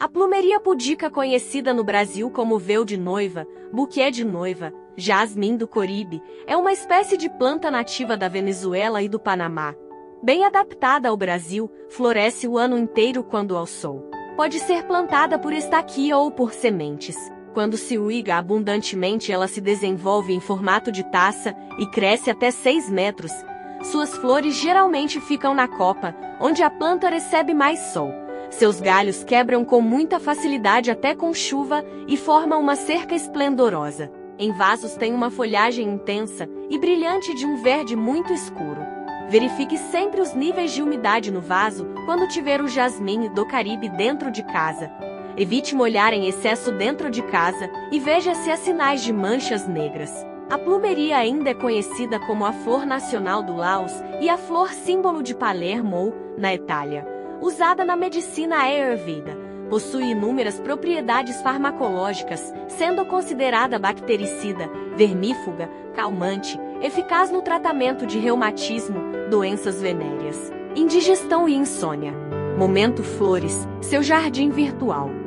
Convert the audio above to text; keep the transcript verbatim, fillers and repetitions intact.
A plumeria pudica, conhecida no Brasil como véu de noiva, buquê de noiva, jasmim do Caribe, é uma espécie de planta nativa da Venezuela e do Panamá. Bem adaptada ao Brasil, floresce o ano inteiro quando ao sol. Pode ser plantada por estaquia ou por sementes. Quando se irriga abundantemente, ela se desenvolve em formato de taça e cresce até seis metros. Suas flores geralmente ficam na copa, onde a planta recebe mais sol. Seus galhos quebram com muita facilidade até com chuva e formam uma cerca esplendorosa. Em vasos tem uma folhagem intensa e brilhante de um verde muito escuro. Verifique sempre os níveis de umidade no vaso quando tiver o jasmim do Caribe dentro de casa. Evite molhar em excesso dentro de casa e veja se há sinais de manchas negras. A plumeria ainda é conhecida como a flor nacional do Laos e a flor símbolo de Palermo, na Itália. Usada na medicina Ayurveda, possui inúmeras propriedades farmacológicas, sendo considerada bactericida, vermífuga, calmante, eficaz no tratamento de reumatismo, doenças venéreas, indigestão e insônia. Momento Flores, seu jardim virtual.